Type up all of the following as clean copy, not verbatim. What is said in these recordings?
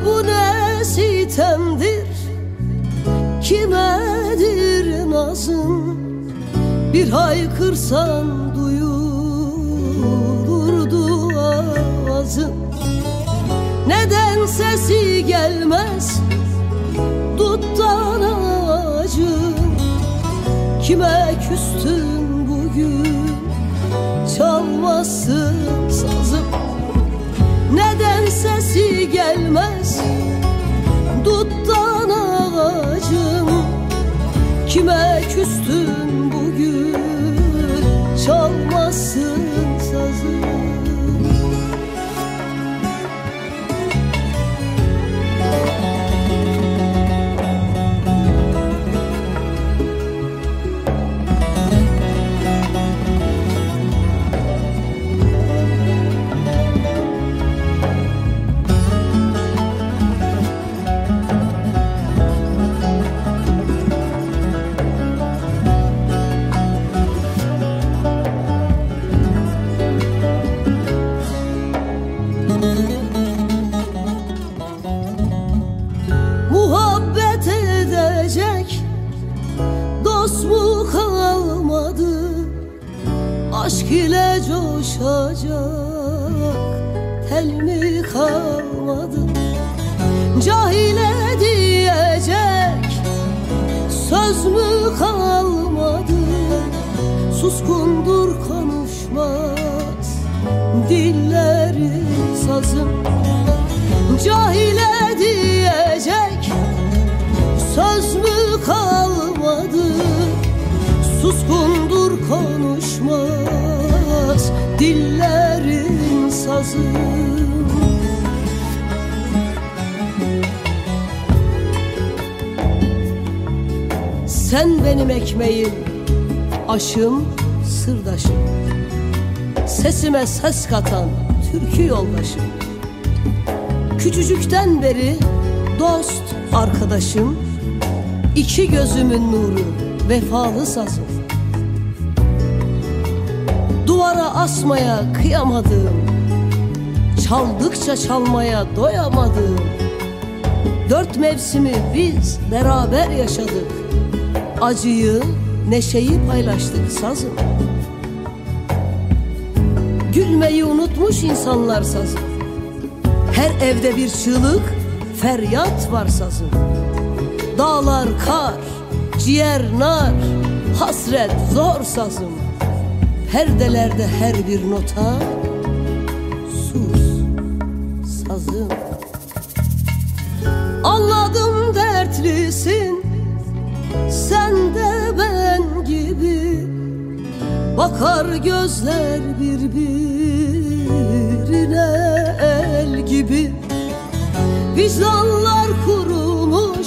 bu ne sitemdir, kimedir nazın? Bir haykırsan duyulurdu avazın. Neden sesi gelmez duttan ağacın? Kime küstün bugün çalmasın sazım? Neden sesi gelmez duttan ağacın? Kime küstün bugün çalmasın sazım? Muhabbet edecek dost mu kalmadı? Aşk ile coşacak tel mi kalmadı? Cahile diyecek söz mü kalmadı? Suskundur konuşmaz dilleri sazım. Cahile diyecek söz mü kalmadı? Suskundur konuşmaz dillerin sazı. Sen benim ekmeğim, aşım, sırdaşım, sesime ses katan türkü yoldaşım. Küçücükten beri dost arkadaşım, iki gözümün nuru, vefalı sazım. Duvara asmaya kıyamadığım, çaldıkça çalmaya doyamadığım, dört mevsimi biz beraber yaşadık. Acıyı, neşeyi paylaştık sazım. Gülmeyi unutmuş insanlar sazım. Her evde bir çığlık, feryat var sazım. Dağlar kar, ciğer nar, hasret zor sazım. Perdelerde her bir nota, sus sazım. Anladım dertlisin, sen de ben gibi. Bakar gözler birbirine el gibi. Vicdanlar kurumuş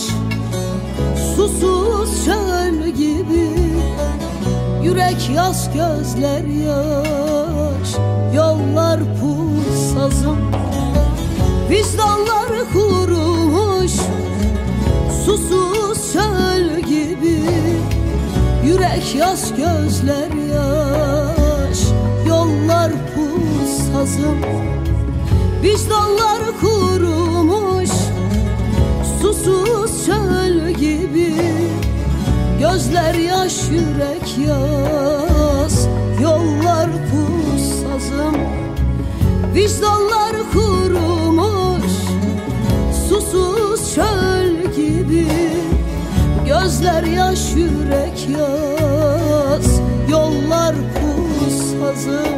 susuz çöl gibi. Yürek yaz, gözler yaş, yollar pul sazım. Vicdanlar kurumuş susuz çöl gibi. Yürek yaz, gözler yaş, yollar pul sazım. Vicdanlar kurumuş susuz çöl gibi. Gözler yaş, yürek yaz, yollar pul sazım. Vicdanlar kurumuş susuz çöl gibi. Gözler yaş, yürek yaz, yollar pul sazım.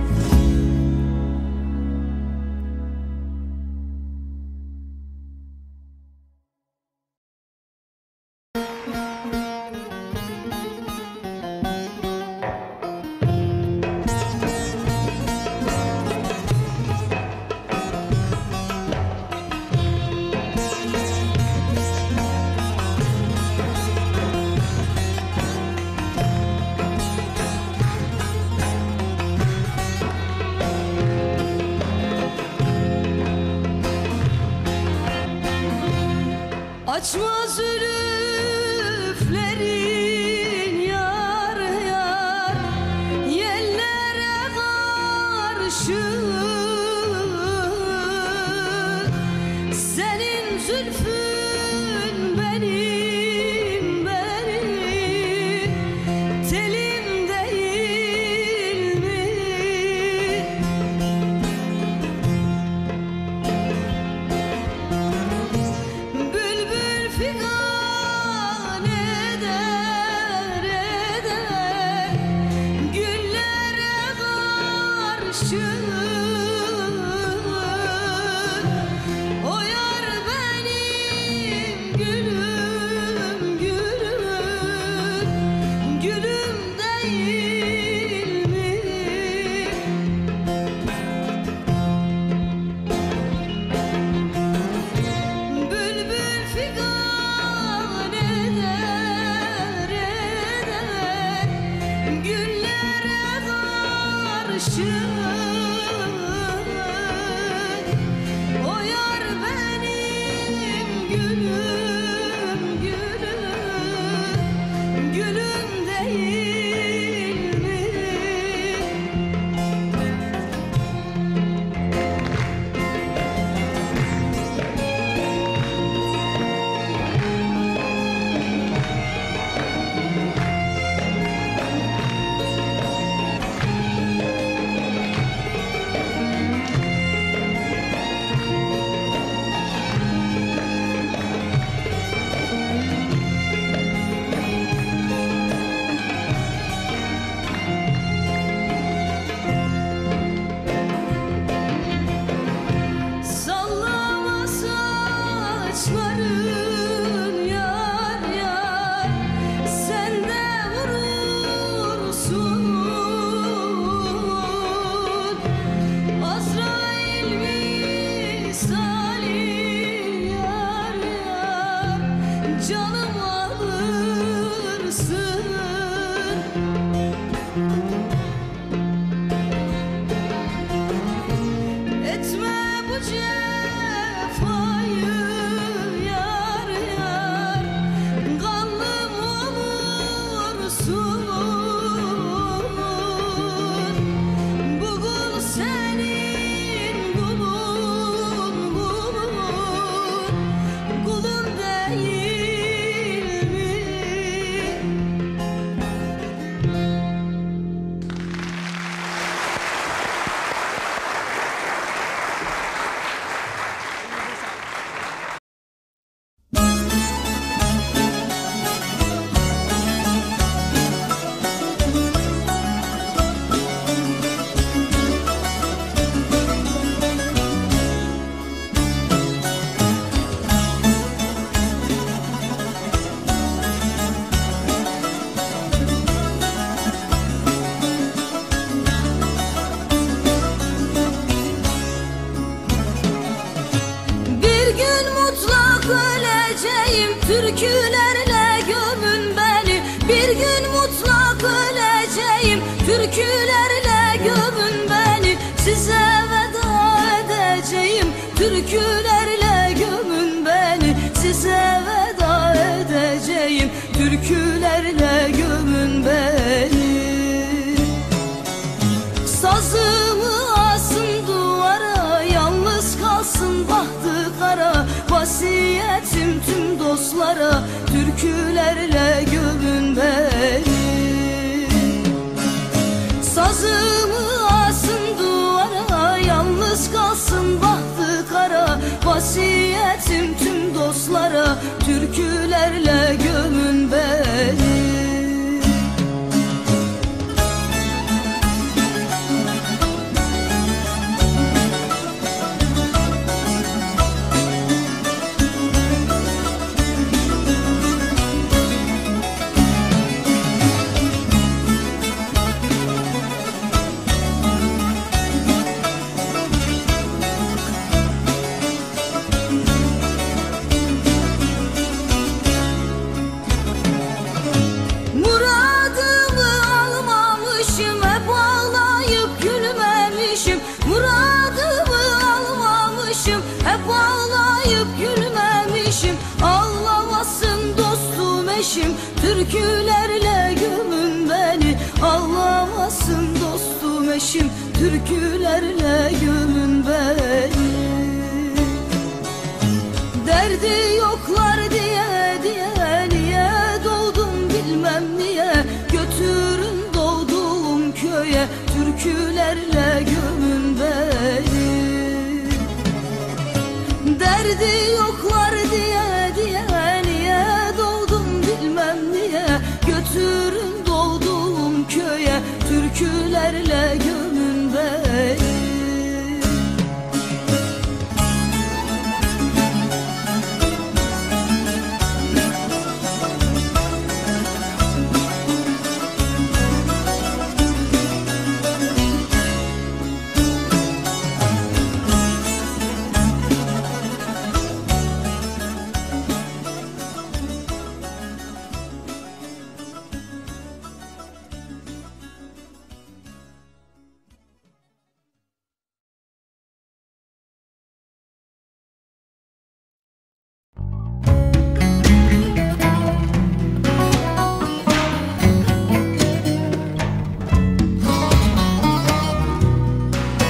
Açma zülüflerin yar yar yellere karşı. Seni O yar benim gülüm, gülüm, gülüm değil mi? Bülbül figan eder, eder güllere karşı. O yar benim gülüm, gülüm, gülüm değil mi? Sallama saçların yar yar, sen de vurursun. Azrail misali yar yar, canım alırsın. Etme bu cefayı yar yar, kanlım olursun. Bu kul senin kulun, kulun, kulun değil mi? Bir gün mutlak öleceğim, türkülerle gömün beni. Bir gün mutlak öleceğim, türkülerle gömün beni. Size veda edeceğim, türkülerle gömün beni. Size veda edeceğim, türkülerle gömün beni. Sazımı asın duvara, yalnız kalsın bahtı kara. Vasiyetim tüm dostlara, türkülerle gömün beni. Sazımı asın duvara, yalnız kalsın bahtı kara. Vasiyetim tüm dostlara, türkülerle gömün beni. Türkülerle gömün beni, ağlamasın dostum eşim. Türkülerle gömün beni. Derdi yoklar diye diye, niye doğdum bilmem niye. Götürün doğduğum köye, türkülerle gömün beni. Derdi yoklar diye diye, niye doğdum bilmem niye. Götürün doğduğum köye, türkülerle gömün beni.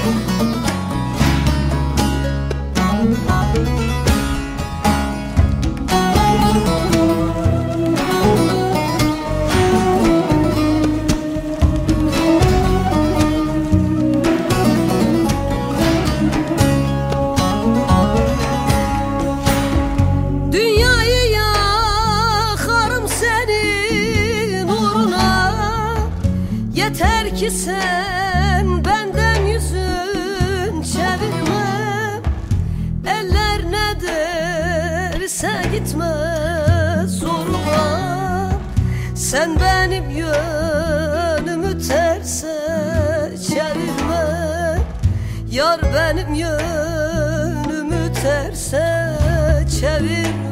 Yeter ki sen benden yüzün çevirme, eller ne derse gitme zoruma. Sen benim yönümü terse çevirme, yar benim yönümü terse çevirme.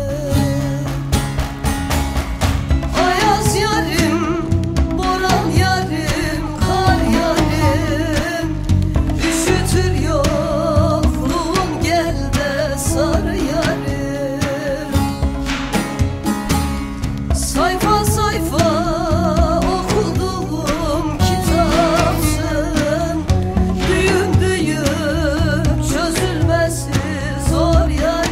Ayaz yarim, boran yarim, kar yarim, üşütür yokluğun, gel de sar yarim. Sayfa sayfa okuduğum kitapsın, düğüm düğüm çözülmesi zor yarim.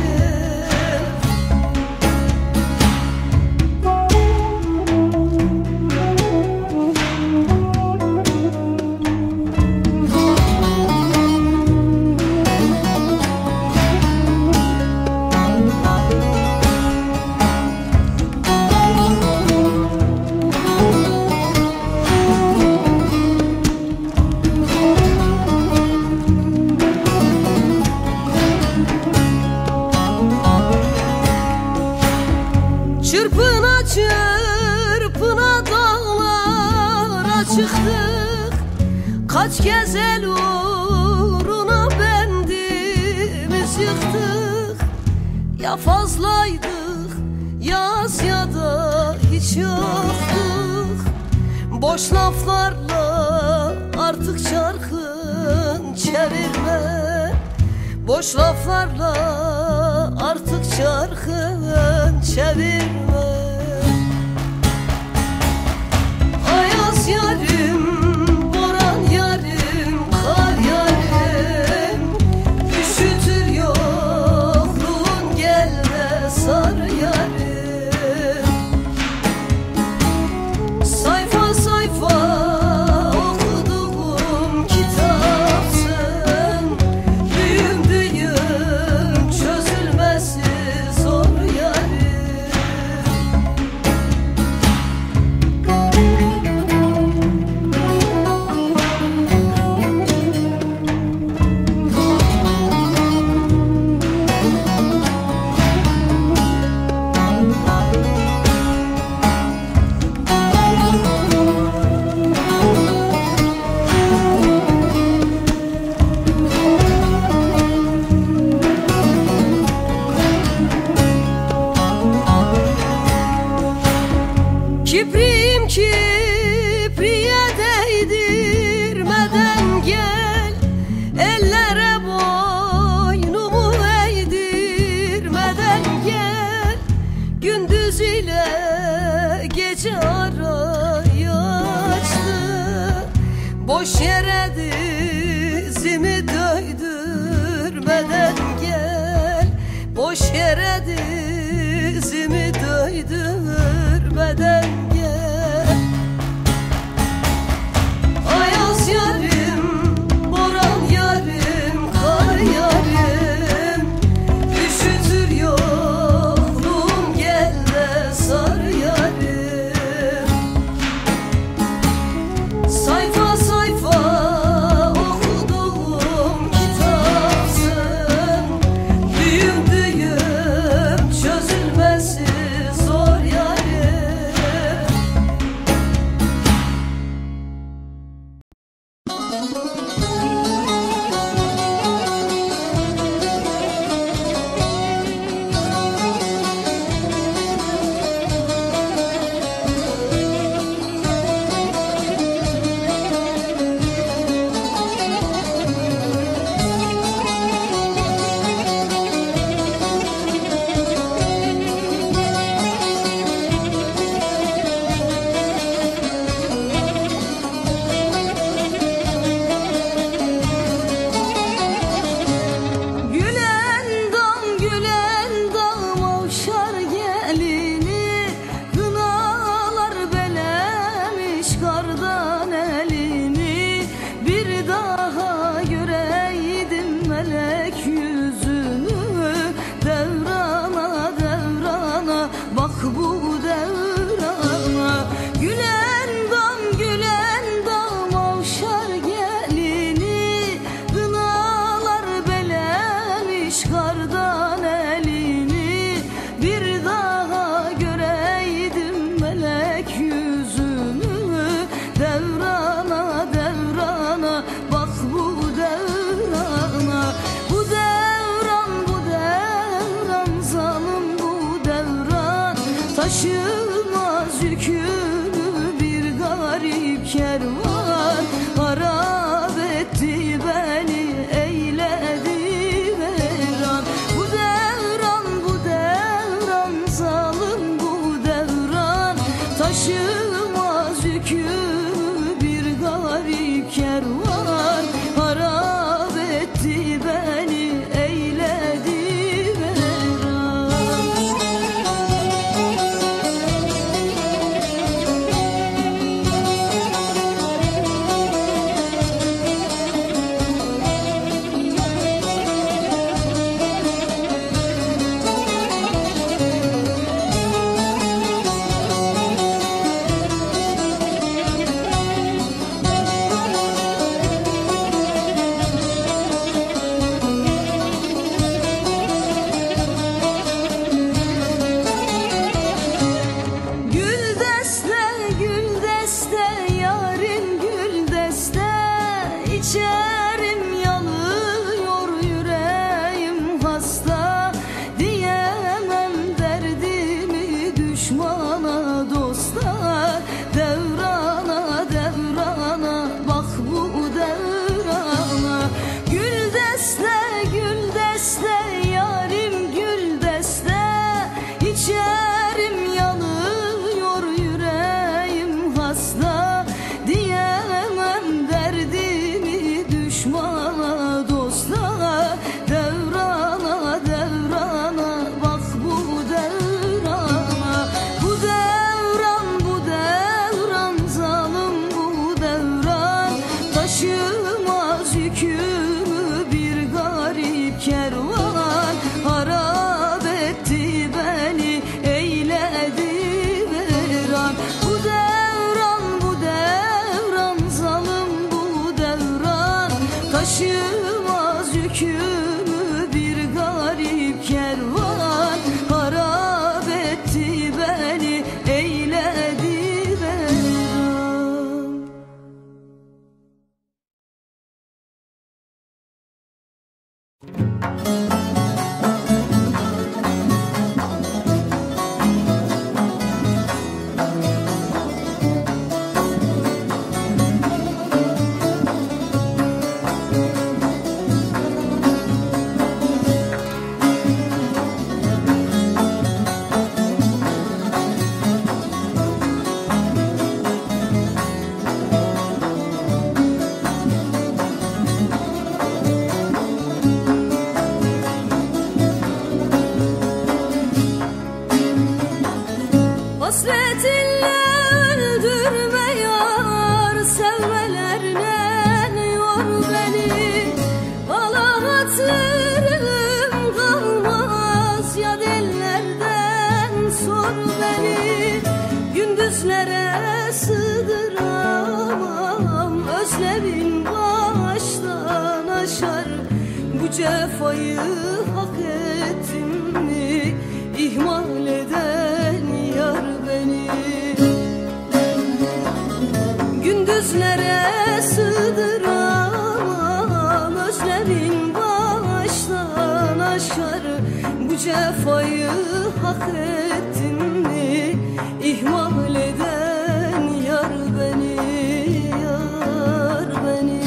Çırpına çırpına dağlara çıktık, kaç kez el uğruna bendimiz yıktık. Ya fazlaydık yaz ya da hiç yoktuk, boş laflarla artık çarkın çevirme, boş laflarla artık çarkın çevirme. Ayaz yarim, boran yarim, kar yarim, üşütür yokluğun, gel de sar yarim. Sayfa sayfa okuduğum kitapsın, düğüm düğüm çözülmesi zor yarim. Kipriyim kipriye değdirmeden gel, ellere boynumu eğdirmeden gel. Gündüz ile gece arayı açtı, boş yere dizimi döydürmeden gel, boş yere dizimi döydürmeden gel. Ayaz yarim, boran yarim, kar yarim, üşütür yokluğun, gel de sar yarim. Sayfa sayfa okuduğum kitapsın, düğüm düğüm daha göreydim melek yüzünü, devrana devrana bak bu devrana. Gülen dam avşar gelini, kınalar belemiş kardan elini. Bir daha göreydim melek yüzünü, devrana devrana bak bu devrana. Bu devran zalim bu devran, taşımaz yükünü bir garip kervan. Harap etti beni eyledi veran. Bu devran zalim bu devran, taşımaz yükünü bir garip kervan. Harap etti beni eyledi veran. Gül deste yarim gül deste, içerim yanıyor yüreğim hasta. Diyemem derdimi düşmana dosta, devrana devrana bak bu devrana. Gül deste yarim gül deste, içerim yanıyor yüreğim hasta. Diyemem derdimi düşmana dosta, devrana devrana bak bu devrana. Bu devran zalim bu devran, taşımaz yükümü bir garip kervan. Harap etti beni eyledi veran. Bu devran zalim bu devran, taşımaz yükümü bir garip kervan. Harap etti beni eyledi veran. Hasretinle öldürme yar, sevmelerle yor beni. Valla hatırım kalmaz ya dillerden sor beni. Gündüzlere sığdıramam, özlemin baştan aşar. Bu cefayı hak ettim mi, ihmal eden yar beni. Gündüzlere sığdıramam, özlemin baştan aşar. Bu cefayı hak ettim mi, ihmal eden yar beni, yar beni.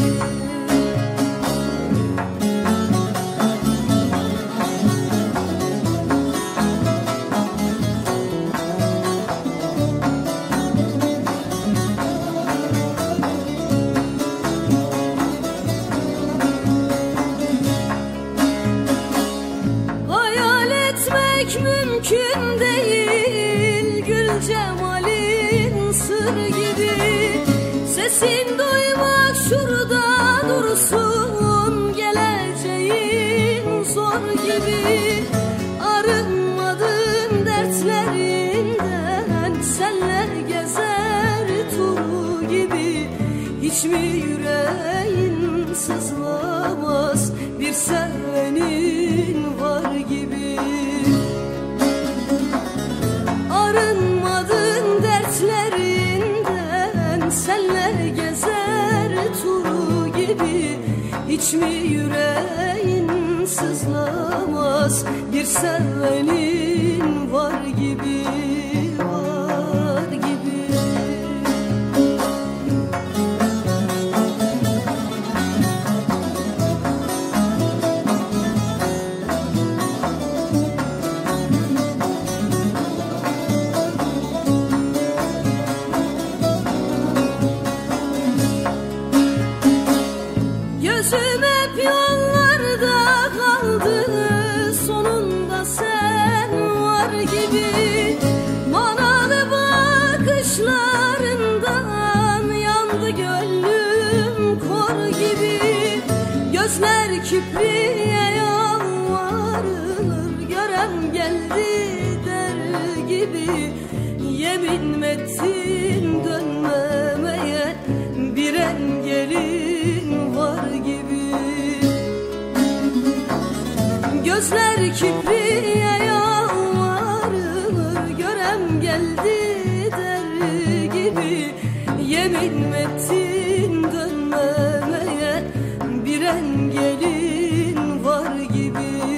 Hayal etmek mümkün değil, biliyorsun geleceğin zor gibi. Arınmadın dertlerinden, senle gezer tur gibi. Hiç mi yüreğin sızlamaz, bir sevenin var gibi. Arınmadın dertlerinden, senle gezer tur gibi. Hiç mi yüreğin sızlamaz, bir sevenin var gibi, var gibi. Gözüm hep yollarda kaldı, sonunda sen var gibi. Manalı bakışlarından yandı gönlüm kor gibi. Gözler kipriye yalvarır, gören geldi der gibi. Yemin ettin dönmemeye, bir engelin var gibi. Gözler kipriye yalvarır, görem geldi der gibi. Yemin ettin dönmemeye, bir engelin var gibi.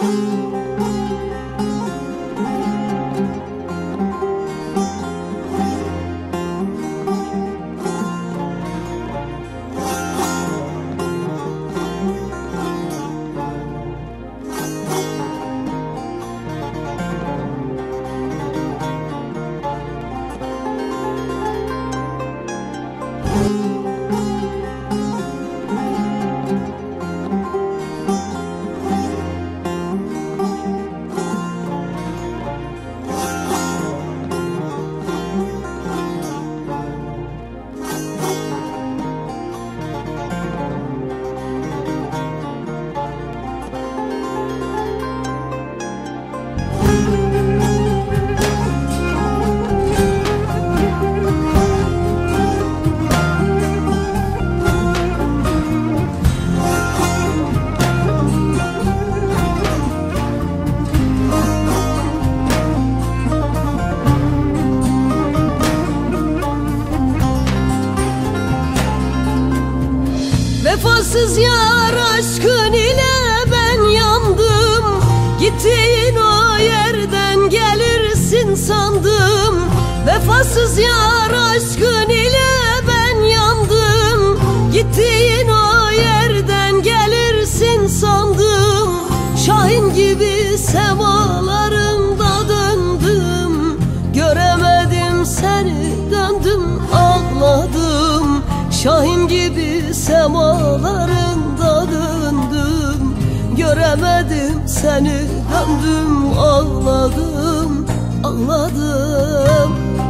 Vefasız yar aşkın ile ben yandım. Gittiğin o yerden gelirsin sandım. Vefasız yar aşkın ile ben yandım. Gittiğin o yerden gelirsin sandım. Şahin gibi semalarında döndüm. Göremedim seni, döndüm ağladım. Şahin gibi semalarında döndüm. Göremedim seni, döndüm ağladım, ağladım.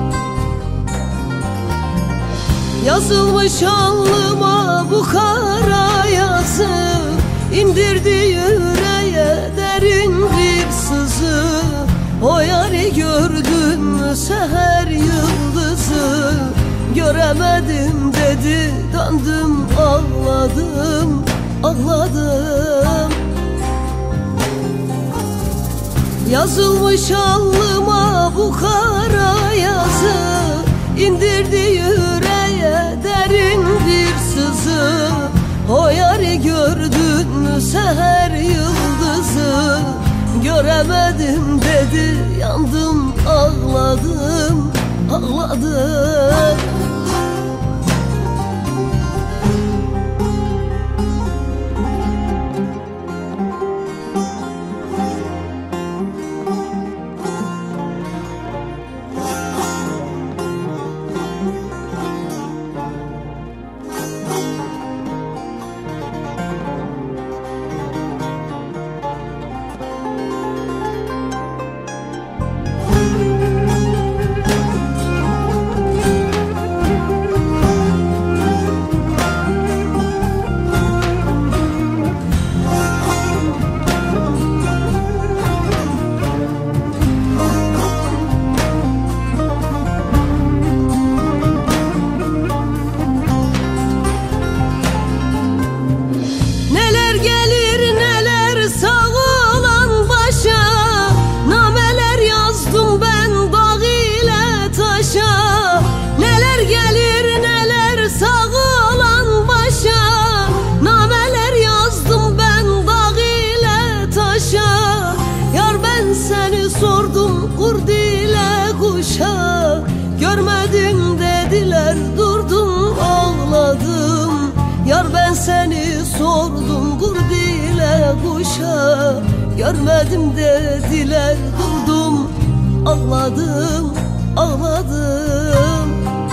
Yazılmış alnıma bu kara yazı, indirdi yüreğe derin bir sızı. O yari gördün mü seher yıldızı? Göremedim dedi, döndüm ağladım, ağladım. Yazılmış alnıma bu kara yazı, indirdi yüreğe derin bir sızı. O yari gördün mü seher yıldızı? Göremedim dedi, yandım ağladım, ağladım. Sordum kurd ile kuşa, görmedim dediler, durdum ağladım. Yar ben seni sordum kurd ile kuşa, görmedim dediler, durdum ağladım, ağladım.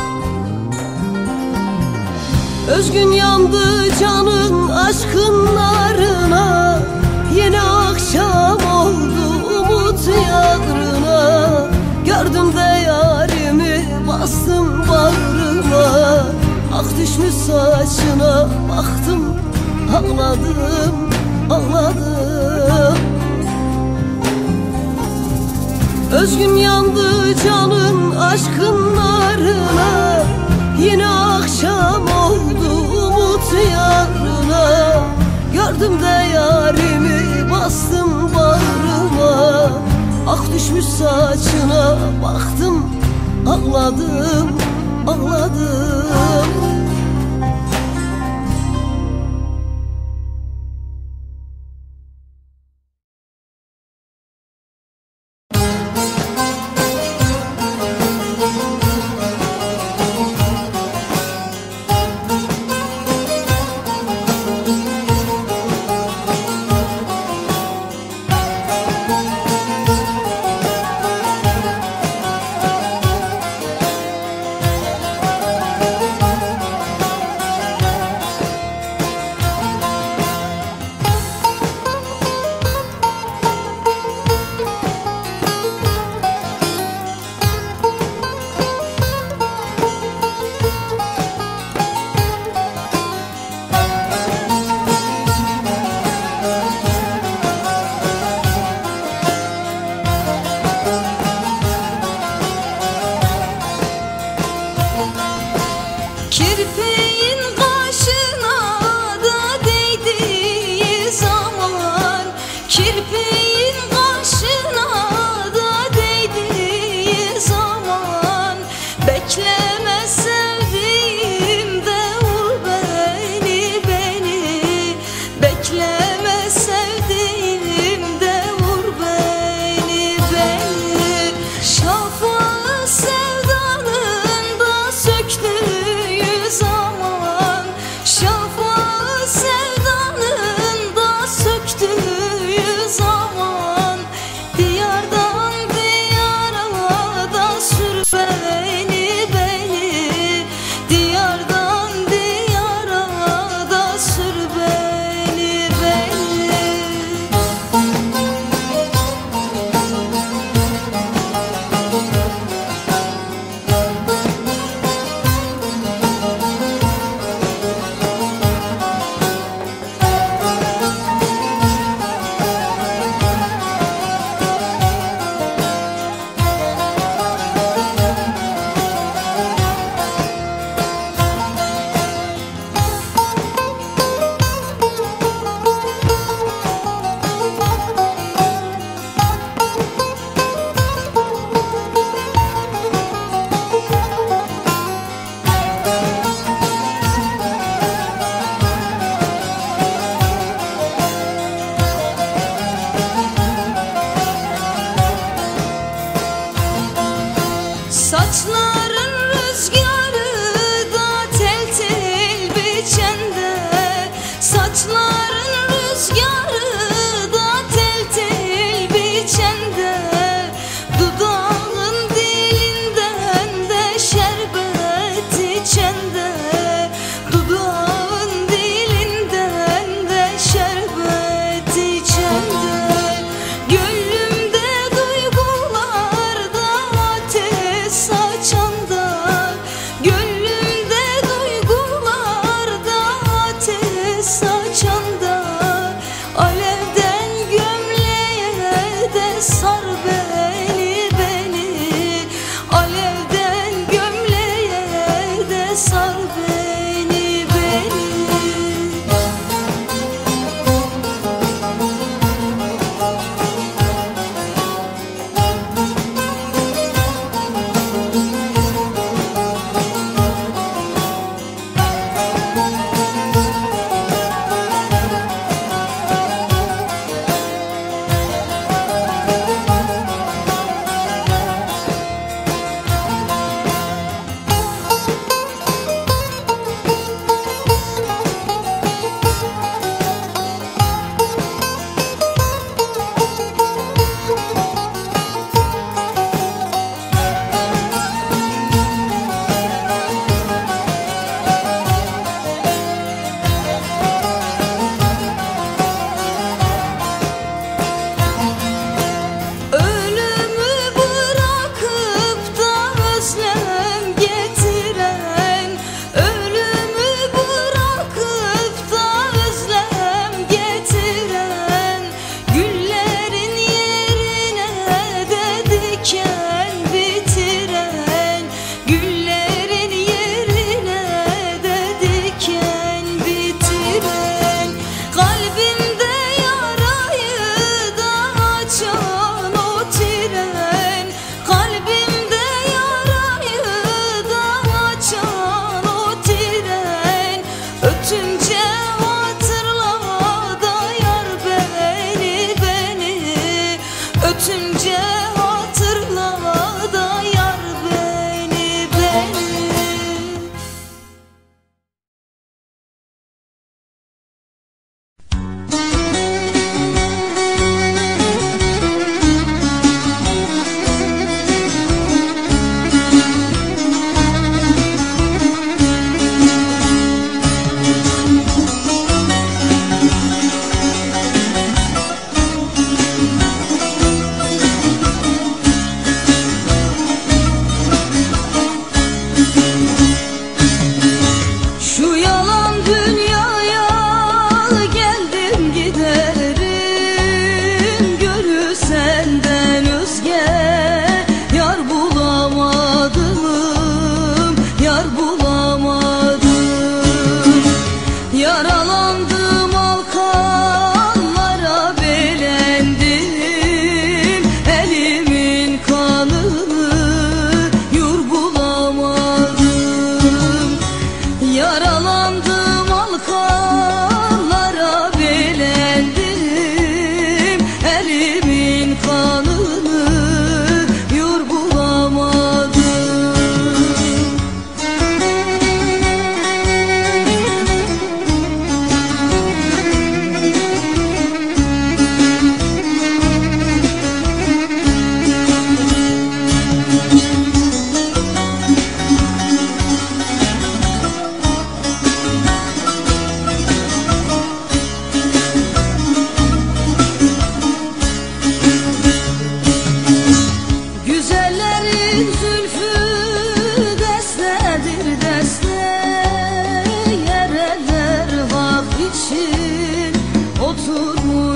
Özgün yandı canın aşkın narına, yine akşam oldu umut yadrına. Gördüm de yarimi, bastım bağrıma. Ak düşmüş saçına baktım, ağladım, ağladım. Özgün yandı canın aşkın narına, yine akşam oldu umut yarına. Gördüm de yarimi, bastım bağrıma. Ak düşmüş saçına baktım, ağladım, ağladım.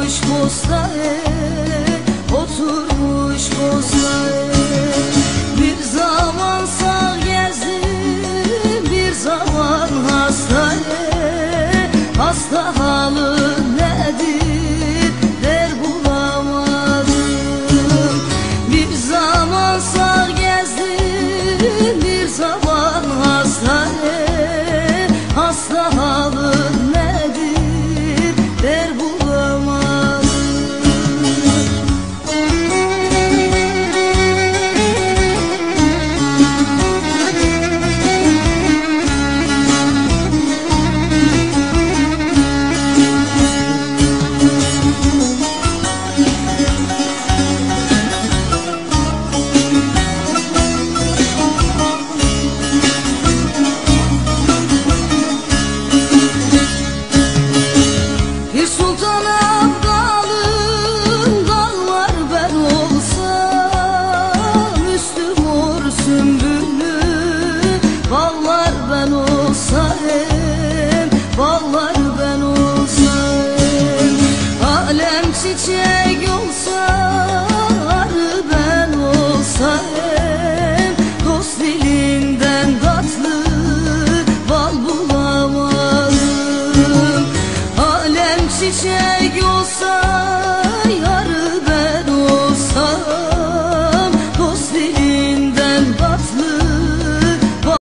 oturmuş postaya, oturmuş postaya. Bir zaman sağ gezdim, bir zaman hastaya. Hasta halı nedir der bulamadım. Bir zaman sağ gezdim, bir zaman hastaya. Hasta halı nedir der bulamadım. Çiçek olsa, arı ben olsam, dost dilinden tatlı bal bulamadım. Alem çiçek olsa, arı ben olsam, dost dilinden tatlı bal.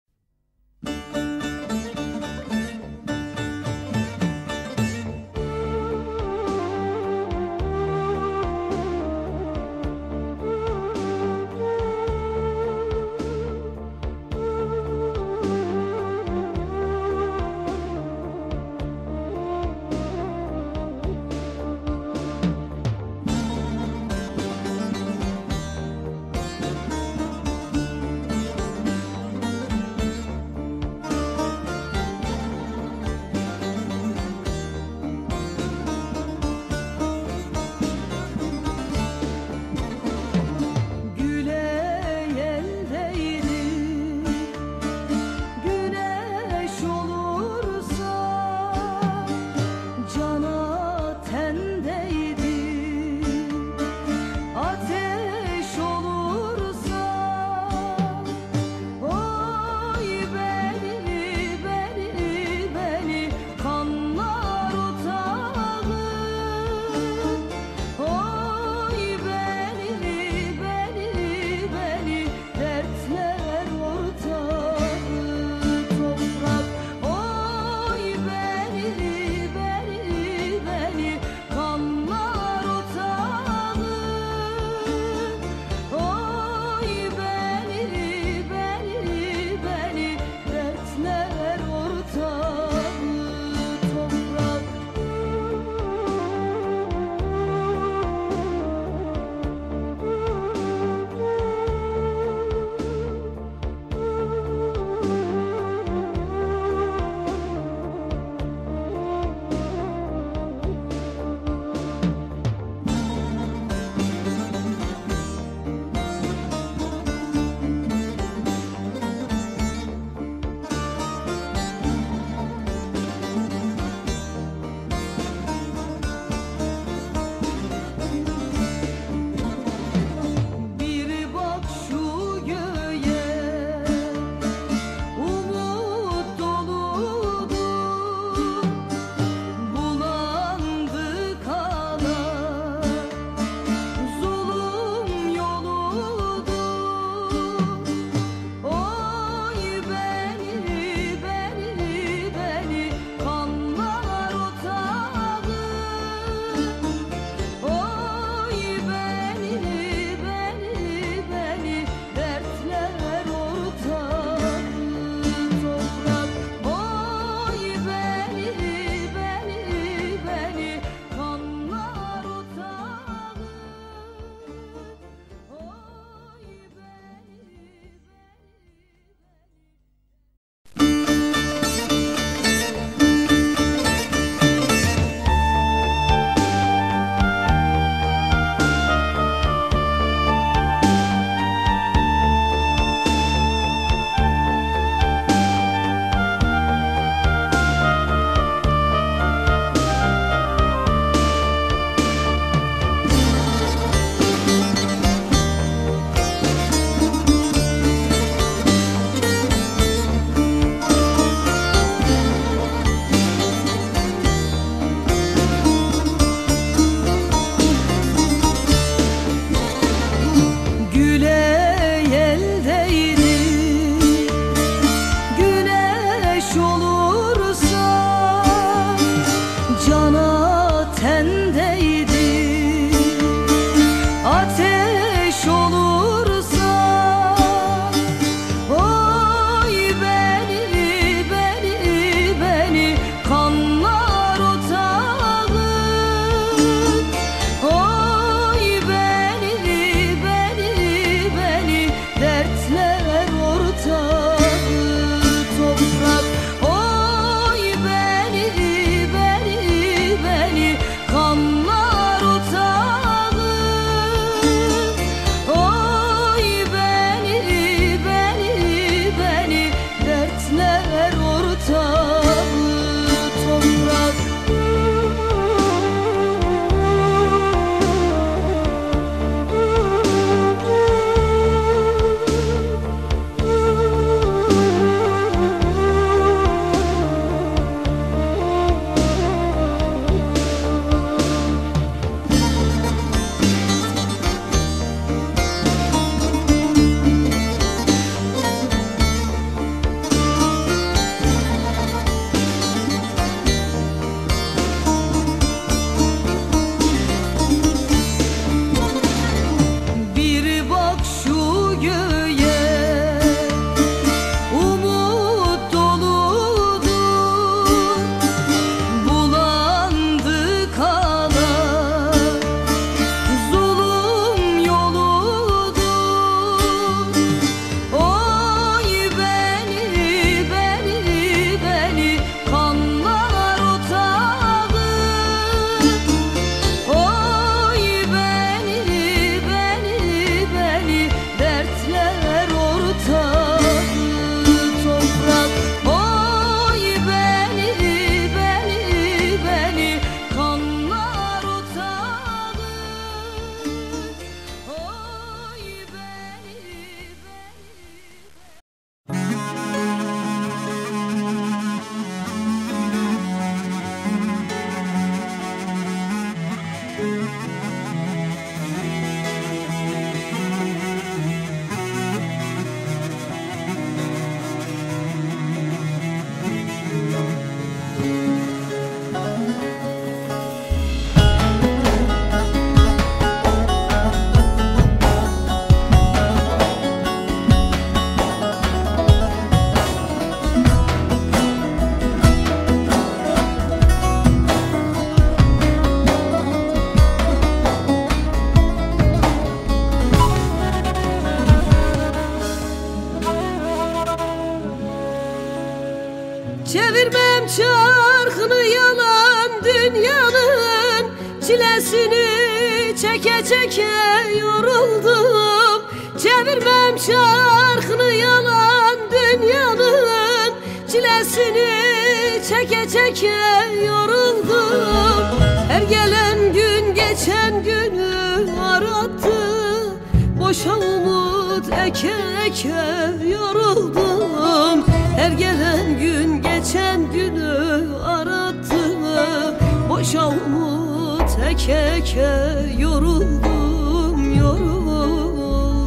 çilesini çeke çeke yoruldum. Çevirmem şarkını yalan dünyanın, çilesini çeke çeke yoruldum. Her gelen gün geçen günü arattı, boşa umut eke eke yoruldum. Her gelen gün geçen günü arattı, boşa umut eke eke yoruldum, yoruldum.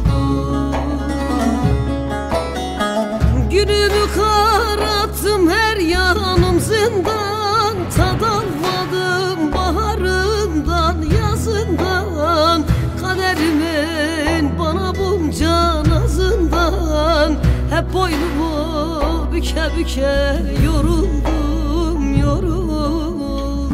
Günümü kararttım, her yanım zindan. Tad almadım baharından, yazından. Kaderimin bana bunca nazından, hep boynumu büke büke yoruldum, yoruldum.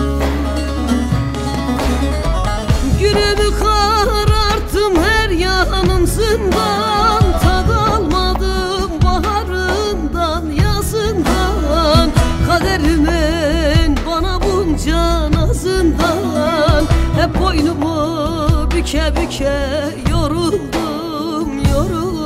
Günümü kararttım, her yanım zindan. Tad almadım baharından, yazından. Kaderimin bana bunca nazından, hep boynumu büke büke yoruldum, yoruldum.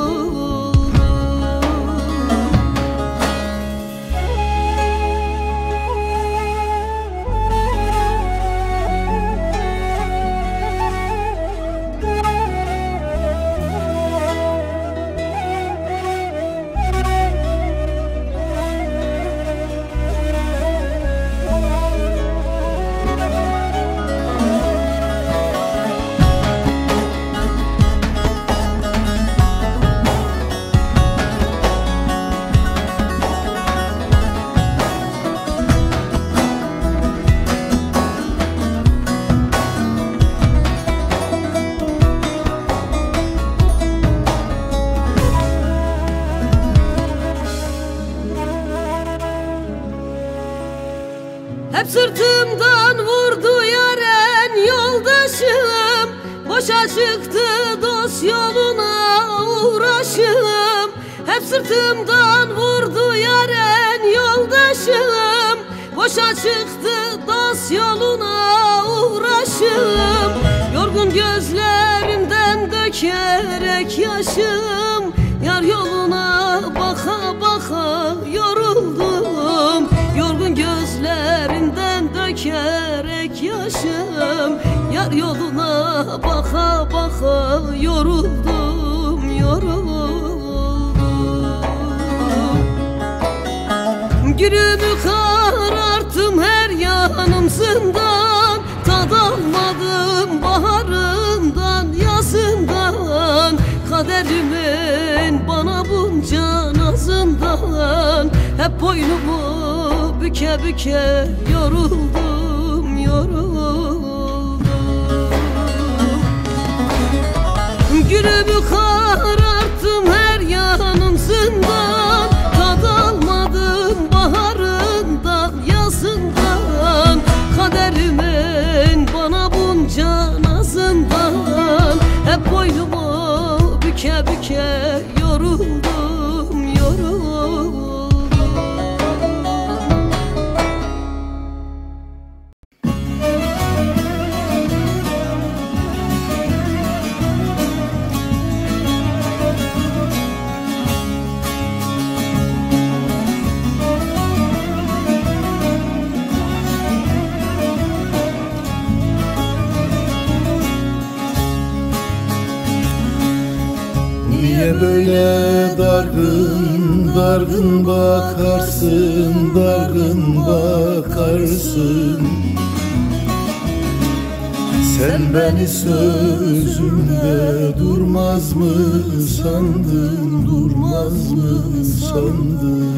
Hep sırtımdan vurdu yaren yoldaşım, boşa çıktı dost yoluna uğraşım. Hep sırtımdan vurdu yaren yoldaşım, boşa çıktı dost yoluna uğraşım. Yorgun gözlerimden dökerek yaşım, yar yoluna baka baka yoruldum. Yorgun gözlerimden dökerek yaşım, yar yoluna baka baka yoruldum, yoruldum. Günümü kararttım, her yanım zindan. Tad almadım baharından, yazından. Kaderimin bana bunca nazından, hep boynumu büke büke yoruldum, yoruldum. Günümü kararttım, her yanım zindan. Tad almadım baharından, yazından. Kaderimin bana bunca nazından, hep boynumu büke büke yoruldum, yoruldum. Niye böyle dargın dargın bakarsın, dargın bakarsın? Sen beni sözümde durmaz mı sandın, durmaz mı sandın?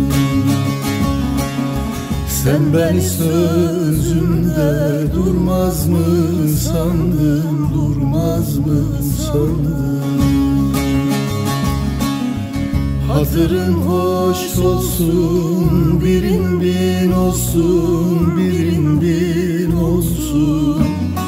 Sen beni sözümde durmaz mı sandın, durmaz mı sandın? Hatırın hoş olsun, birin bin olsun, birin bin olsun.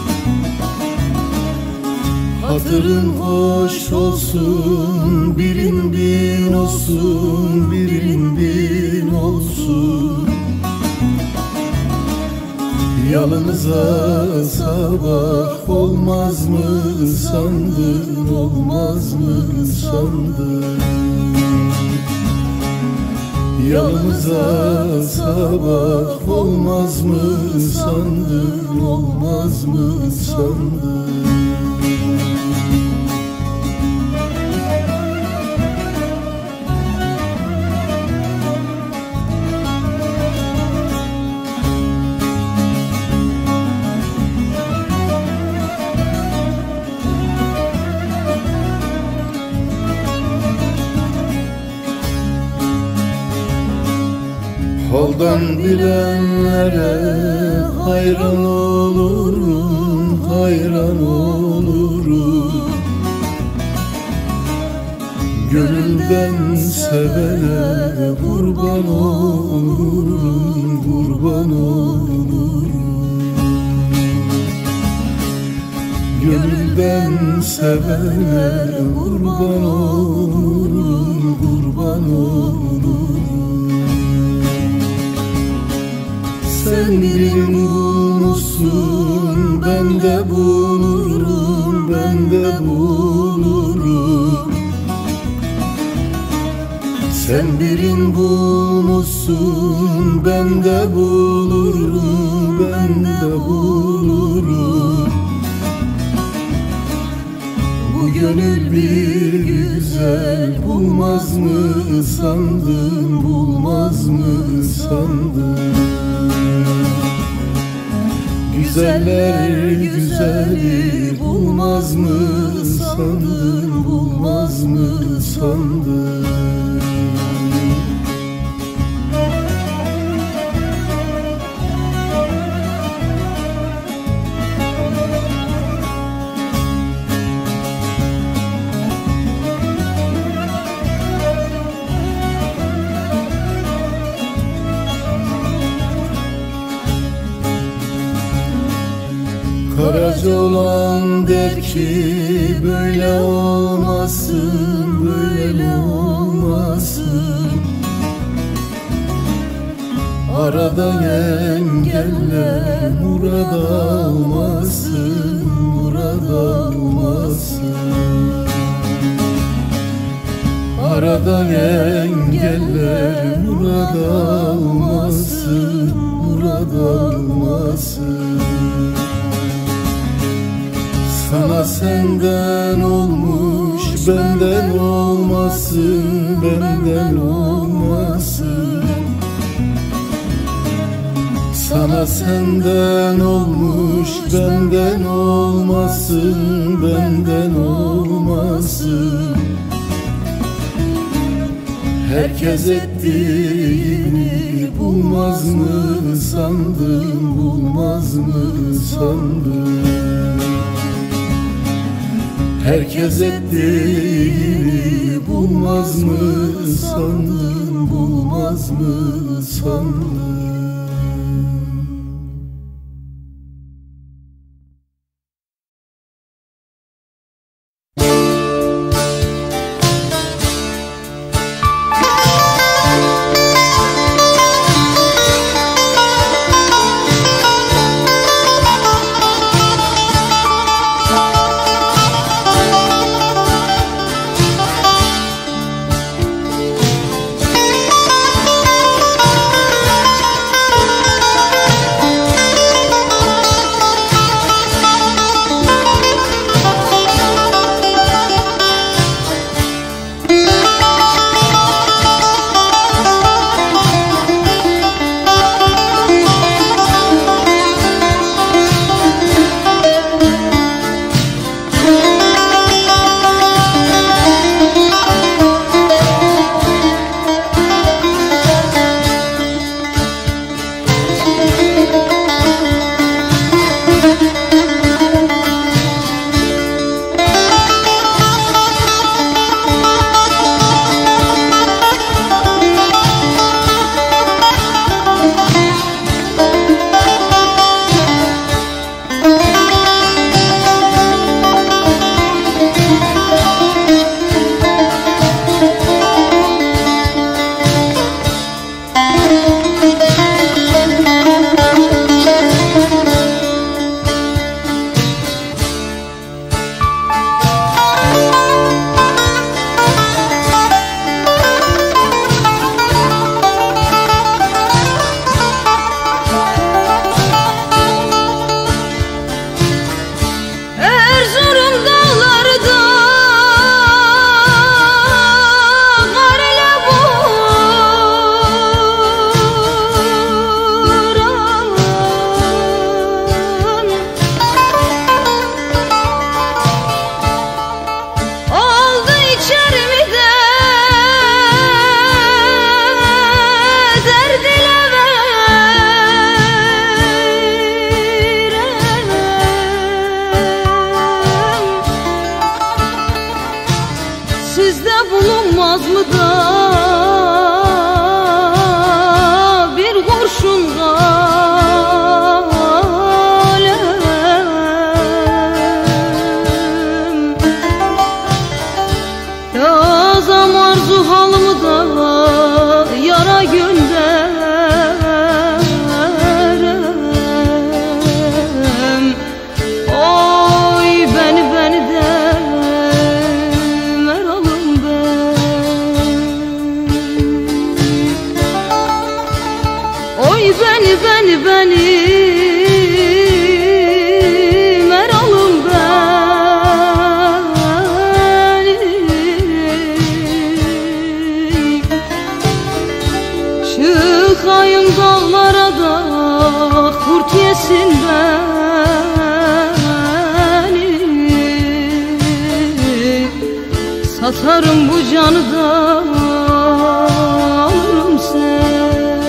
Hatırın hoş olsun, birin bin olsun, birin bin olsun. Yalnıza sabah olmaz mı sandın, olmaz mı sandın? Yalnıza sabah olmaz mı sandın, olmaz mı sandın? Haldan bilenlere hayran olurum, hayran olurum. Gönülden sevene kurban olurum, kurban olurum. Gönülden sevene kurban olurum, kurban olurum. Sen birini bulmuşsun, ben de bulurum, ben de bulurum. Sen birini bulmuşsun, ben de bulurum, ben de bulurum. Bu gönül bir güzel bulmaz mı sandın, bulmaz mı sandın? Güzeller güzeli bulmaz mı sandın, bulmaz mı sandın? Karaca olan der ki böyle olmasın, böyle olmasın. Arada engeller murad almasın, murad almasın. Arada engeller murad almasın, murad almasın. Sana senden olmuş, benden olmasın, benden olmasın. Sana senden olmuş, benden olmasın, benden olmasın. Herkes ettiğini bulmaz mı sandın, bulmaz mı sandın? Herkes ettiğini bulmaz mı sandın, bulmaz mı sandın? olmaz mı da bir kurşun kalem? Yazam arzu halımı da yara gönderem. Oy beni de meralım ben. Oy beni meralım ben. Çıkayım dağlara da kurt yesin beni. Satarım bu canı da alırım seni.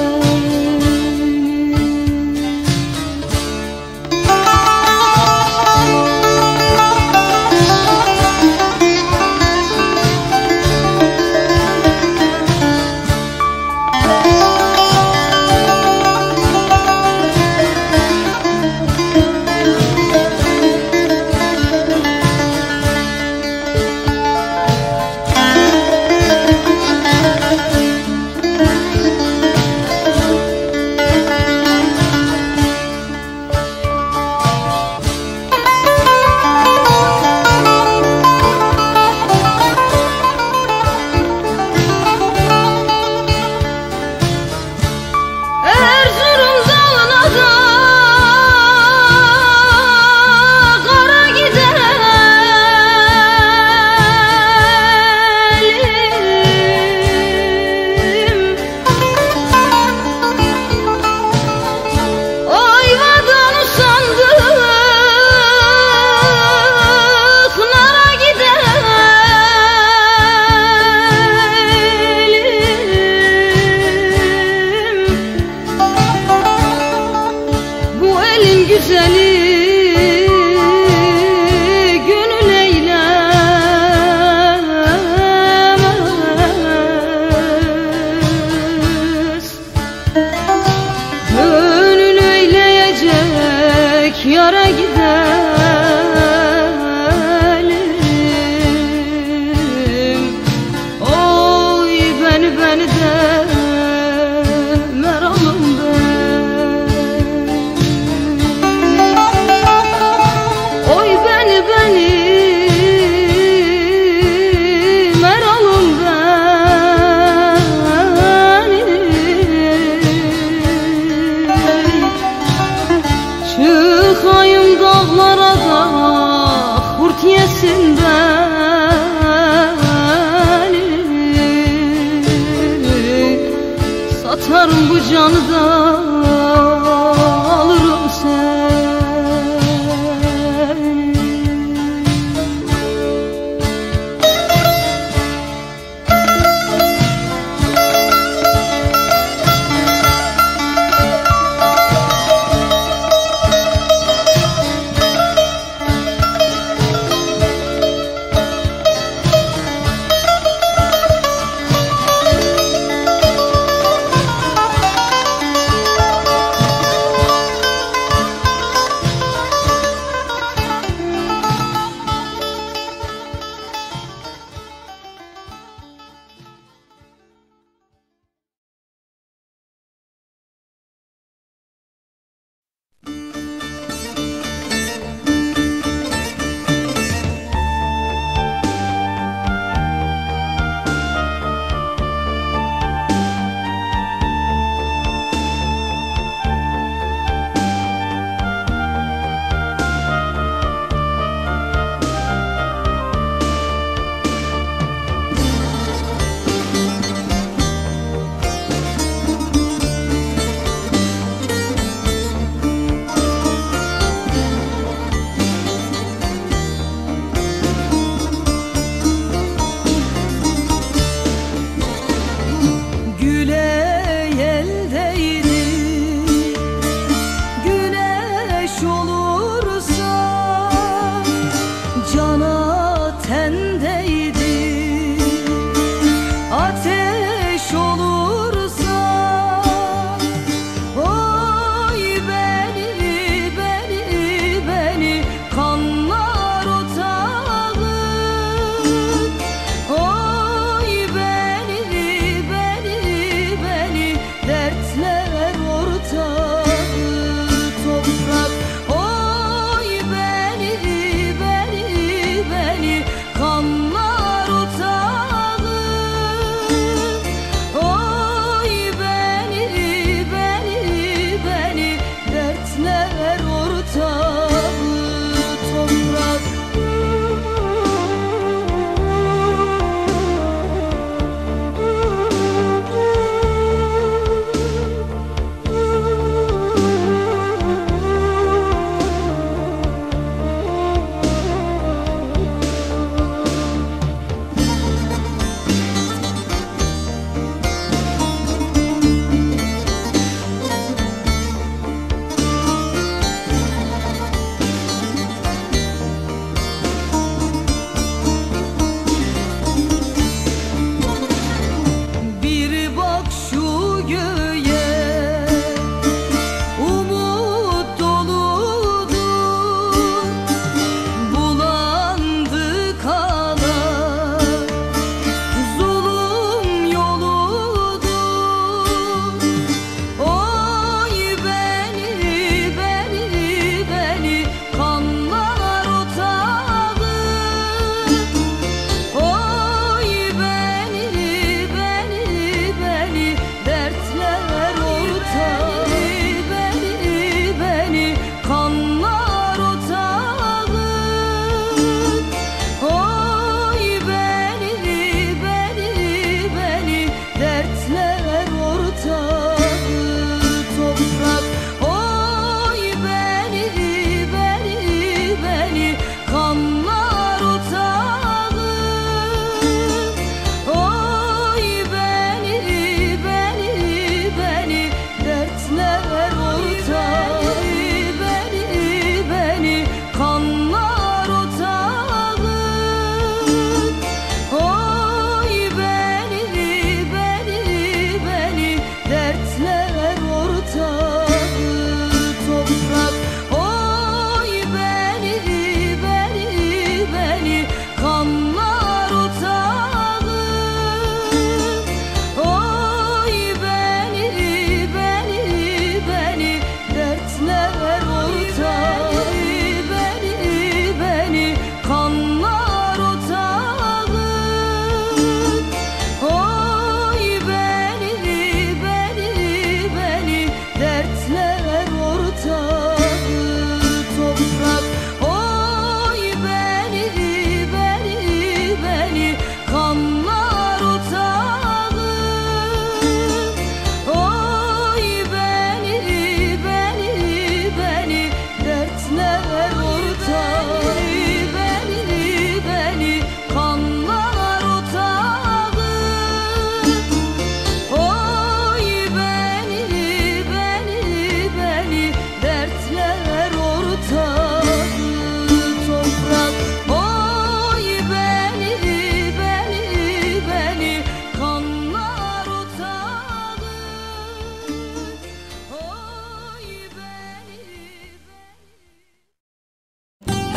Güzeli gönül eylemez. Gönül eyleyecek yara gidelim. Oy beni de meralım ben. Oy beni meralım ben. Çıkayım dağlara da kurt yesin beni. Satarım bu canı da alırım seni.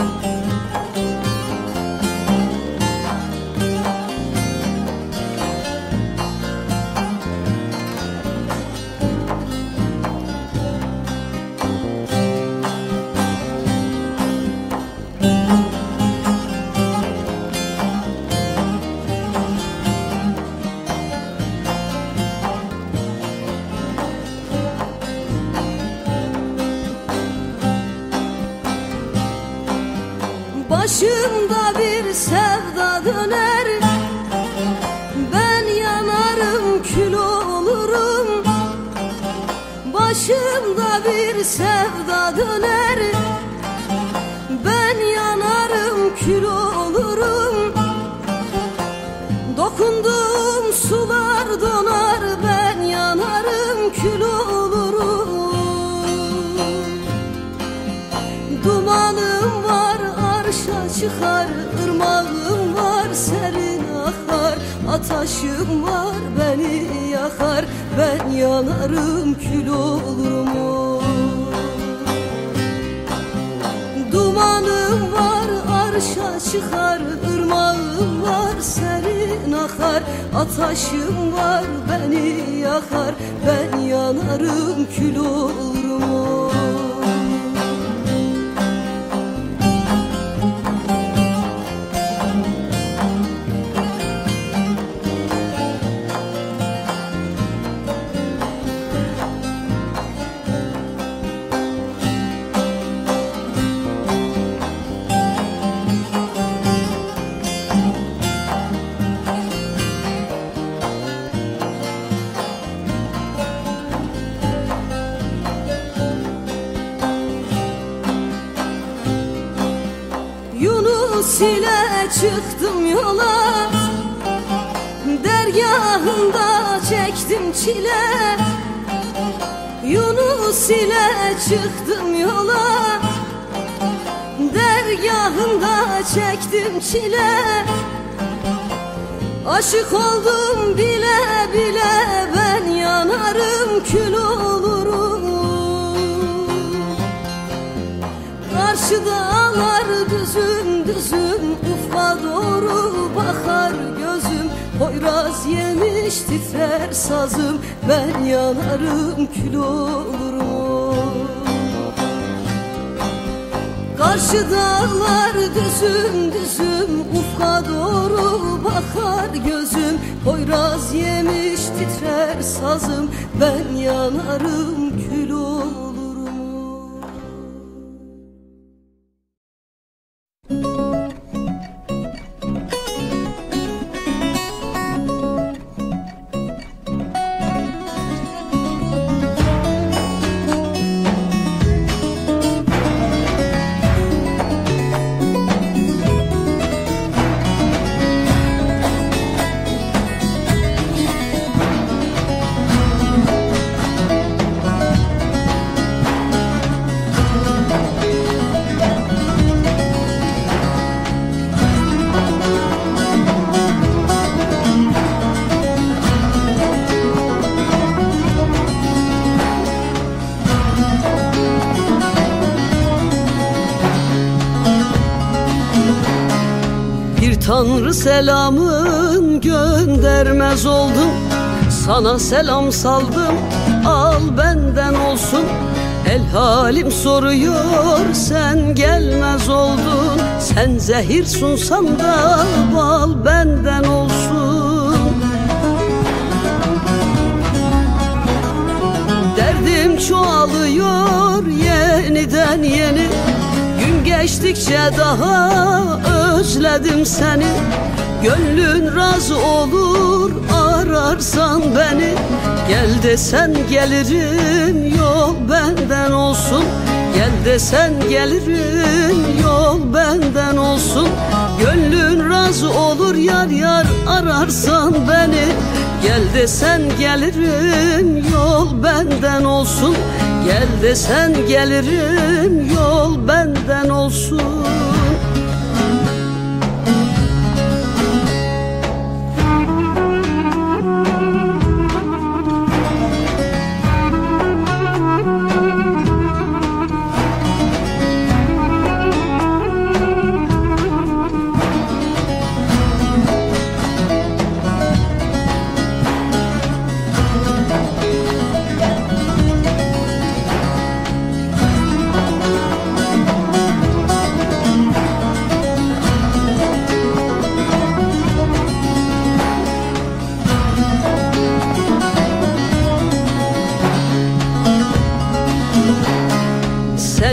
Başımda bir sevda döner, ben yanarım kül olurum. Başımda bir sevda döner, ben yanarım kül olurum. Dokunduğum sular donar, ben yanarım kül olurum. Dumanım var arşa çıkar, ırmağım var serin akar. Ataşım var beni yakar, ben yanarım kül olurum. Dumanım var arşa çıkar, ırmağım var serin akar. Ataşım var beni yakar, ben yanarım kül olurum. Yunus ile çıktım yola, dergahında çektim çile. Yunus ile çıktım yola, dergahında çektim çile. Aşık oldum bile bile, ben yanarım kül olurum. Karşı dağlar düzüm düzüm, ufka doğru bakar gözüm. Poyraz yemiş titrer sazım, ben yanarım kül olurum. Karşı dağlar düzüm düzüm, ufka doğru bakar gözüm. Poyraz yemiş titrer sazım, ben yanarım kül olurum. Tanrı selamın göndermez oldum, sana selam saldım, al benden olsun. El halim soruyor, sen gelmez oldun. Sen zehir sunsan da bal benden olsun. Derdim çoğalıyor yeniden yeni, gün geçtikçe daha özledim seni. Gönlün razı olur ararsan beni, gel desen gelirim, yol benden olsun. Gel desen gelirim, yol benden olsun. Gönlün razı olur yar yar ararsan beni, gel desen gelirim, yol benden olsun. Gel desen gelirim, yol benden olsun.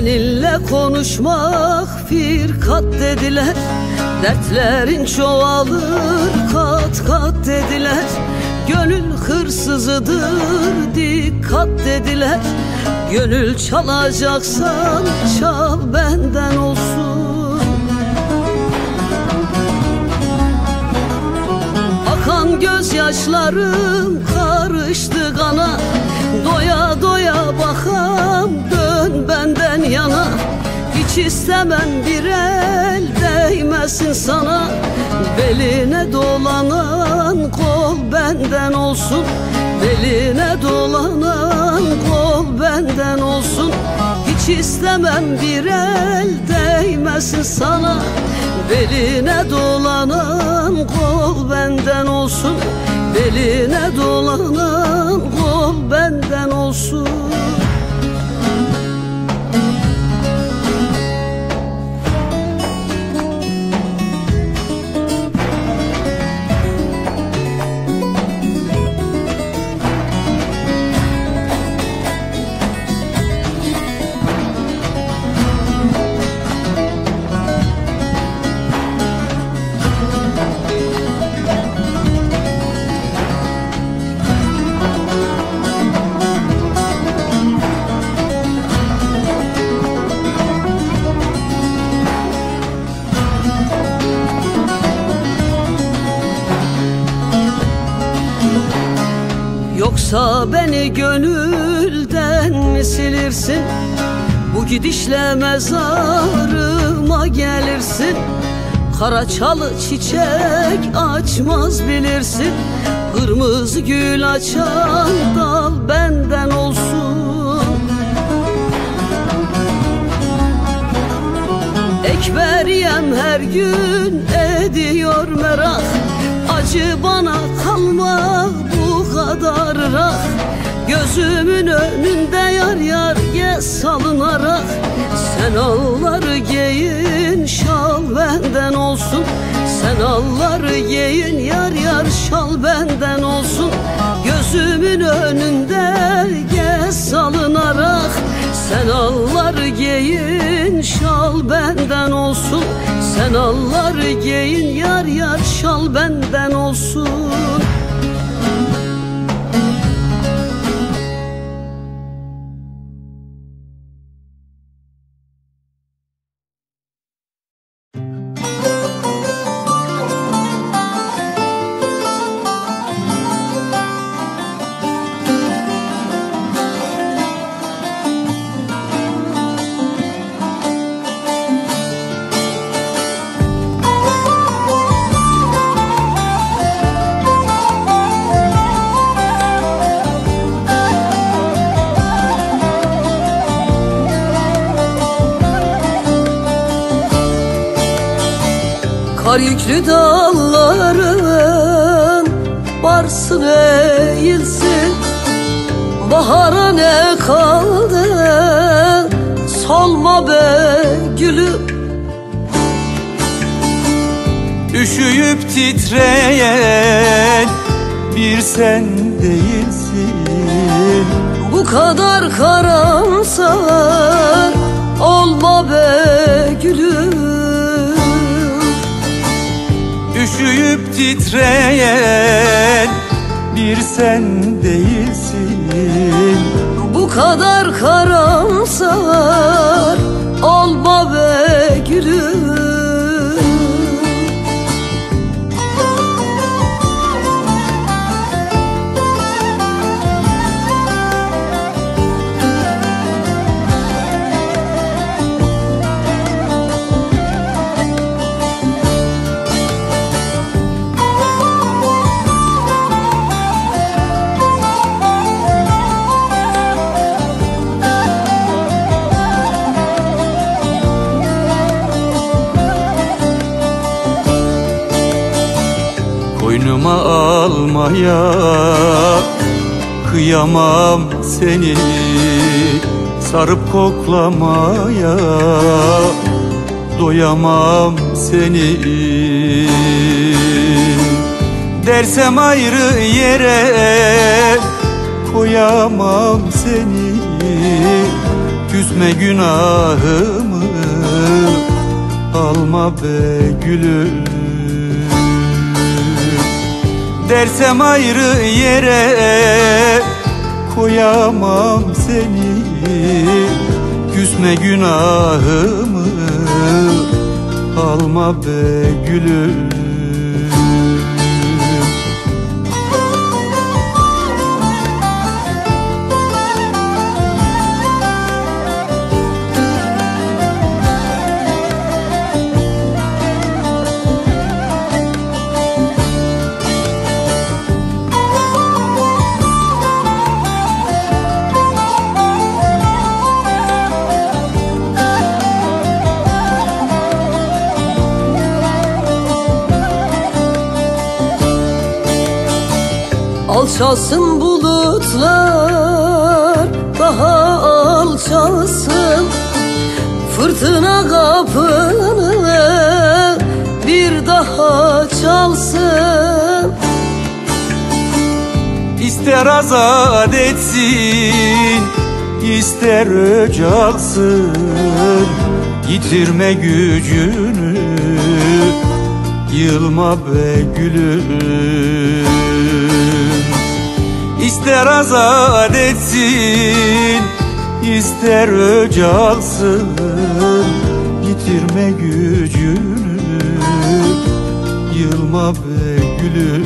Seninle konuşmak firkat dediler. Dertlerin çoğalır kat kat dediler. Gönül hırsızıdır dikkat dediler. Gönül çalacaksan çal benden olsun. Akan gözyaşlarım karıştı kana. Doya doya bakam dön benden yana. Hiç istemem bir el değmesin sana. Beline dolanan kol benden olsun. Beline dolanan kol benden olsun. Hiç istemem bir el değmesin sana. Beline dolanan kol benden olsun. Beline dolanan kol benden olsun. Yoksa beni gönülden mi silirsin? Bu gidişle mezarıma gelirsin. Kara çalı çiçek açmaz bilirsin. Kırmızı gül açan dal benden olsun. Ekberiyem her gün ediyor merak. Acı bana kalma bu kadar rak. Gözümün önünde yar yar gez salınarak. Sen alları giyin şal benden olsun. Sen alları giyin yar yar şal benden olsun. Gözümün önünde gez salınarak. Sen alları giyin şal benden olsun. Sen alları giyin yar yar şal benden olsun. Kar yüklü dağların varsın eğilsin. Bahara ne kaldı solma be gülüm. Üşüyüp titreyen bir sen değilsin. Bu kadar karamsar olma be gülüm. Üşüyüp titreyen bir sen değilsin. Bu kadar karamsar olma be gülüm. Koynuma almaya kıyamam seni. Sarıp koklamaya doyamam seni. Dersem ayrı yere koyamam seni. Küsme günahımı, alma be gülüm. Dersem ayrı yere, koyamam seni. Küsme günahımı, alma be gülüm. Alçalsın bulutlar, daha alçalsın. Fırtına kapını bir daha çalsın. İster azat etsin, ister öc alsın. Yitirme gücünü, yılma be gülüm. İster azat etsin, ister öc alsın. Yitirme gücünü, yılma be gülüm.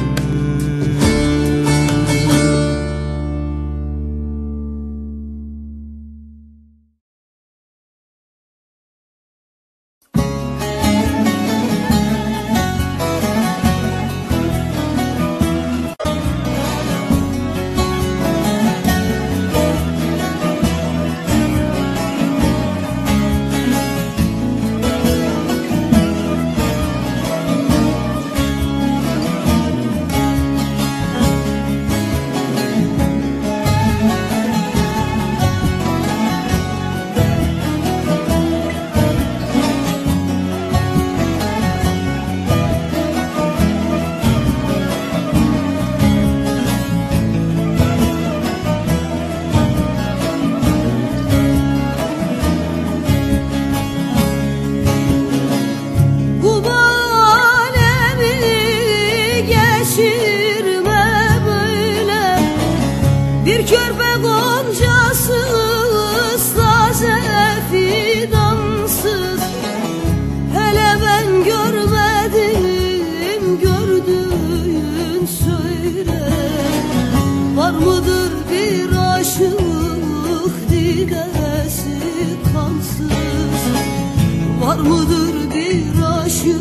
Var mıdır bir aşık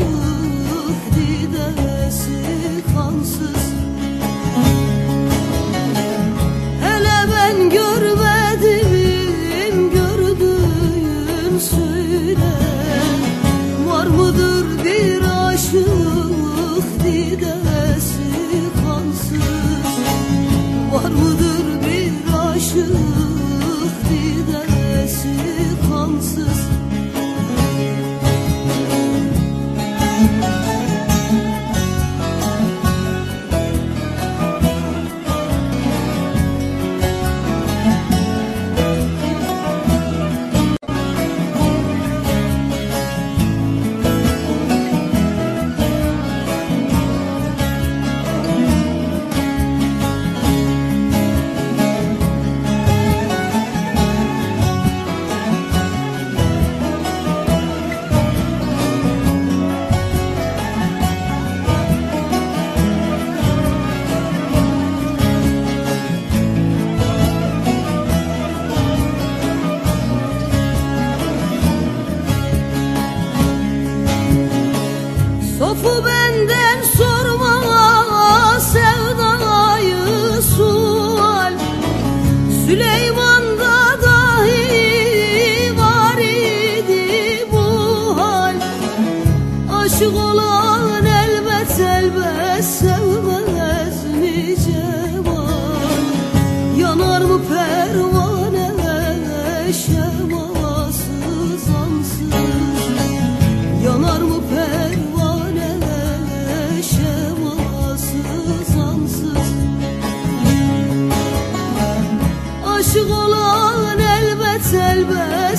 didesi kansız? Hele ben görmedim, gördüğün söyle. Var mıdır bir aşık didesi kansız? Var mıdır bir aşık didesi kansız? Sofu benden sorma sevdayı sual. Süleyman'da dahi var idi bu hal. Aşık olan elbet elbet sevmez mi cemal? Yanar mı pervane şemasız ansız? Yanar mı pervane şemasız ansız? Aşık olan elbet elbet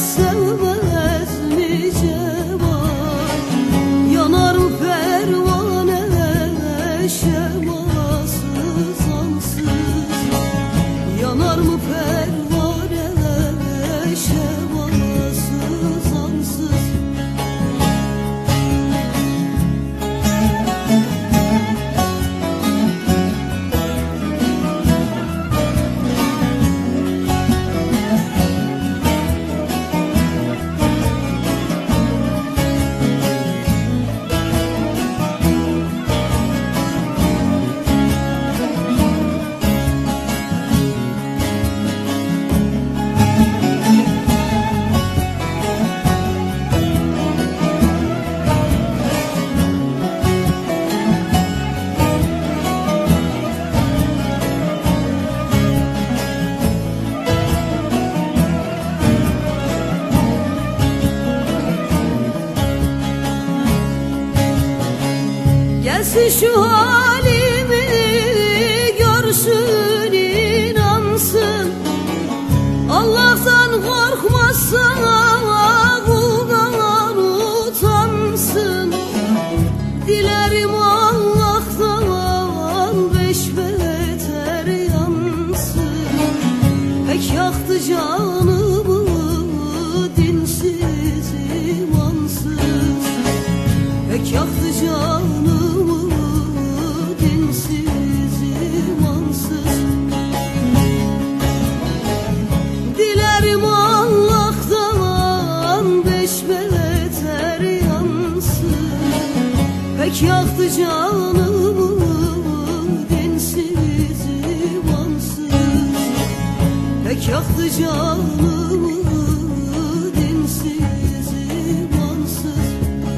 Birisi şu halimi görsün inansın, Allah'tan korkmazsa kuldan utansın. Dilerim Allah'tan beş beter yansın. Pek yaktı canımı dinsiz imansız, pek yaktı canımı dinsiz imansız. Dilerim Allah'tan beş beter yansın. Pek yaktı canımı dinsiz imansız, pek yaktı canımı dinsiz imansız.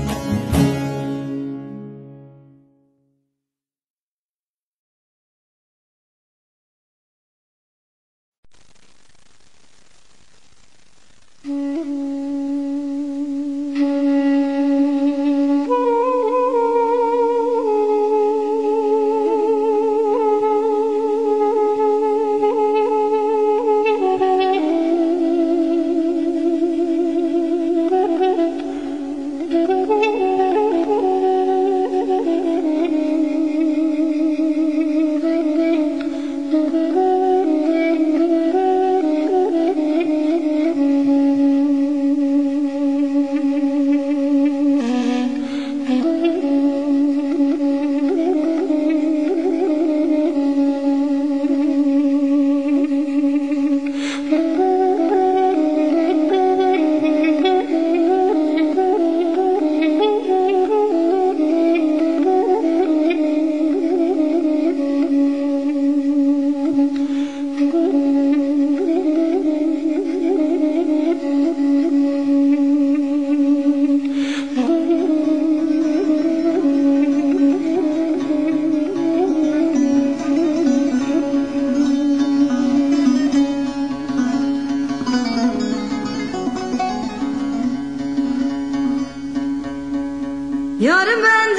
Yarın ben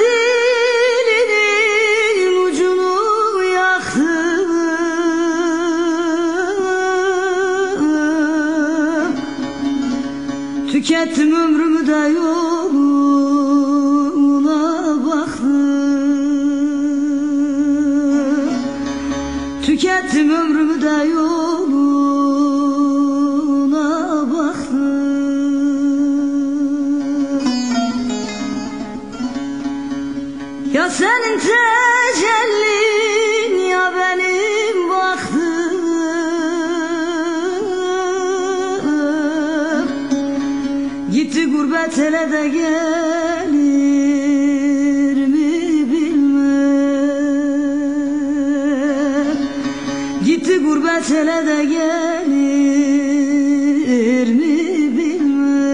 dilinin ucunu yaktım, tükettim ömrümü de yoluna baktım, tükettim ömrümü de yoluna baktım. Ya senin tecellin ya benim baktım, gitti gurbet ele de gelir mi bilmem, gitti gurbet ele de gelir mi bilmem.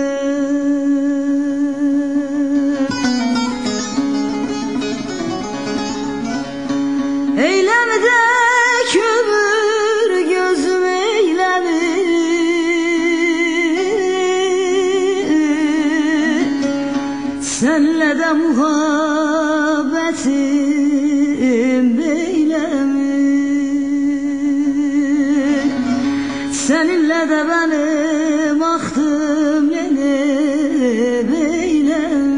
Eylemi de kömür gözüm eylemi, senle de muhabbetim beylemi, seninle de benim ahtım yeni beylemi.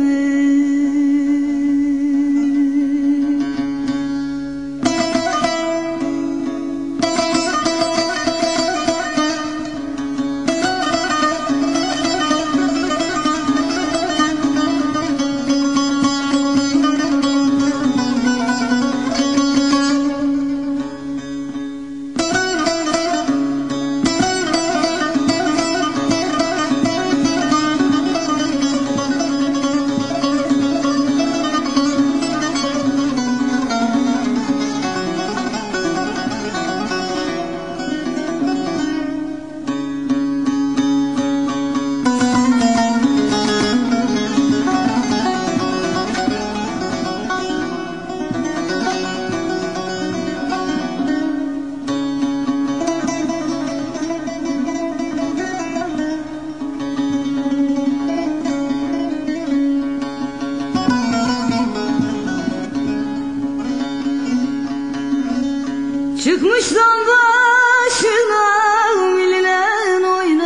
Çıkmış dal başına bilen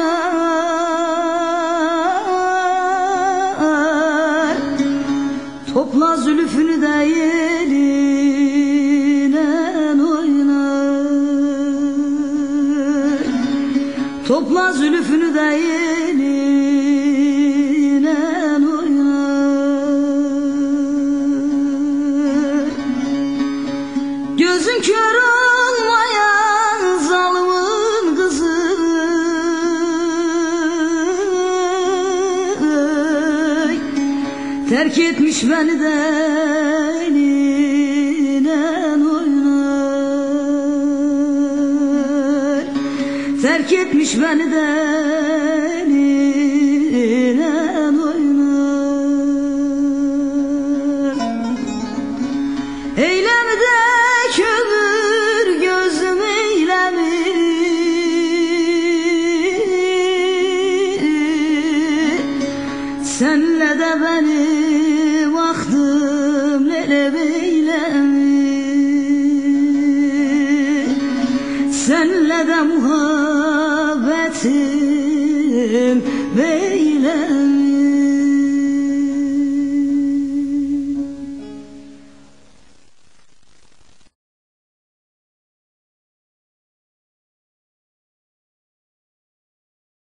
oynar. Topla zülfünü de yelinen oynar. Topla zülfünü de yelinen oynar. Gözün kör olmayan zalimin kızı, terk etmiş beni de elinen oynar. Terk etmiş beni de elinen oynar. Eylemi de kömür gözüm eylemi, senle de benim aklım lele beylemi, senle de muhabbetim beylemi.